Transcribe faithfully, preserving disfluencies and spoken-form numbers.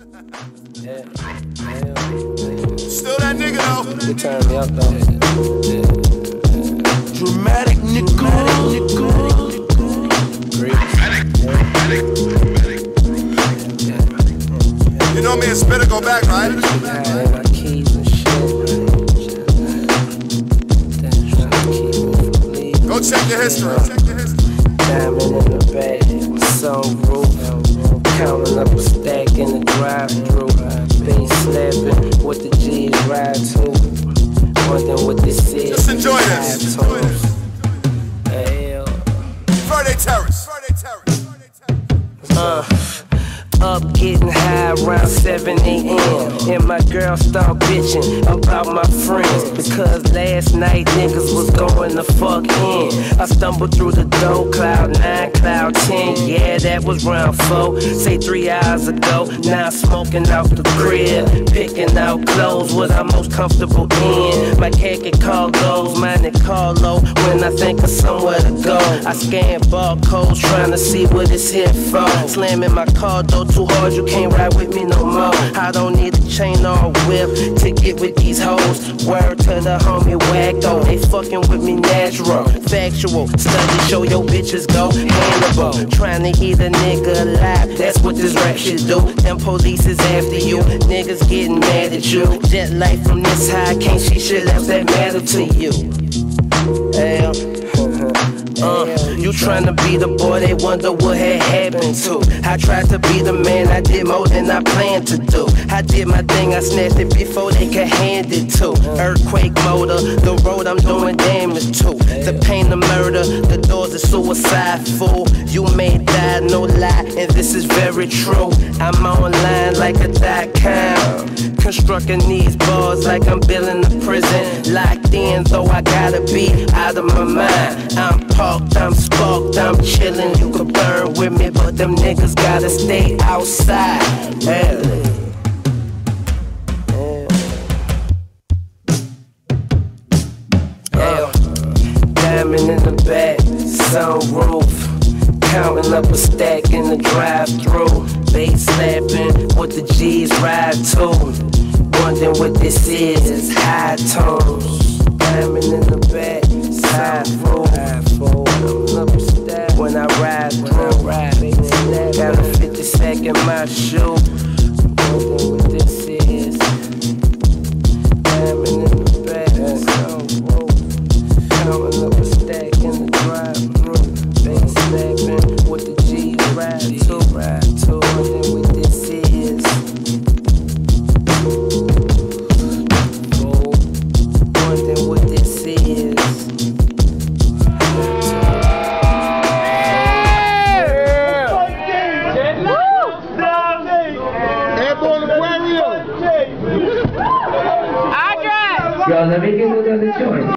Yeah. Yeah. Still that nigga though. You turn me up though. Yeah. Dramatic nigga. You know me and Spitter go back, right? Yeah, my keys and shit. Go check your history. Check your history. Diamond in the bag, sunroof. Counting up a stack in the drive-thru. Bass slapping, what the G's ride to. Wondering what this is. Just enjoy this. Enjoy this. Hey, Friday Terrace. Friday Terrace. uh. Up getting high around seven A M And my girl start bitching about my friends, because last night niggas was going the fuck in. I stumbled through the door, cloud nine, cloud ten. Yeah, that was round four, say three hours ago. Now I'm smoking out the crib, picking out clothes, what I'm most comfortable in. My khaki cargos, mine and Carlo. When I think of somewhere to go, I scan barcodes, trying to see what it's here for. Slamming my car door too hard, you can't ride with me no more. I don't need a chain or a whip to get with these hoes. Word to the homie Wacko, they fucking with me natural. Factual, study show your bitches go Hannibal. Trying to eat a nigga alive, that's what this rap shit do. Them police is after you, niggas getting mad at you. Jet light from this high, can't see shit else that matter to you. Hey, Uh, you tryna be the boy, they wonder what had happened to. I tried to be the man, I did more than I planned to do. I did my thing, I snatched it before they could hand it to. Earthquake motor, the road I'm doing damage to. The pain, the murder, the doors of suicide, fool. You may die, no lie, and this is very true. I'm online like a dot-com, constructing these bars like I'm building a prison. Locked in, though I gotta be out of my mind. I'm parked, I'm sparked, I'm chillin'. You could burn with me, but them niggas gotta stay outside. Yeah. Yeah. Diamond in the back, sunroof. Counting up a stack in the drive-thru. Bass slapping, what the G's ride to. Wondering what this is, high tones. Diamond in the back, sunroof. When I ride through, got a fifty sack in my shoe. Wondering what this is. Diamond in the back, counting up a stack in the drive-thru. Bass slapping, what the G's ride to, ride to. Wondering what this is. Wondering what this is. Y'all let me get another joint.